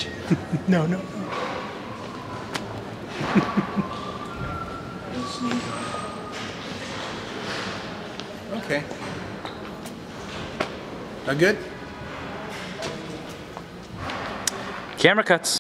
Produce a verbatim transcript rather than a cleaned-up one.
Watch. No, no, no. Okay. Are good? Camera cuts.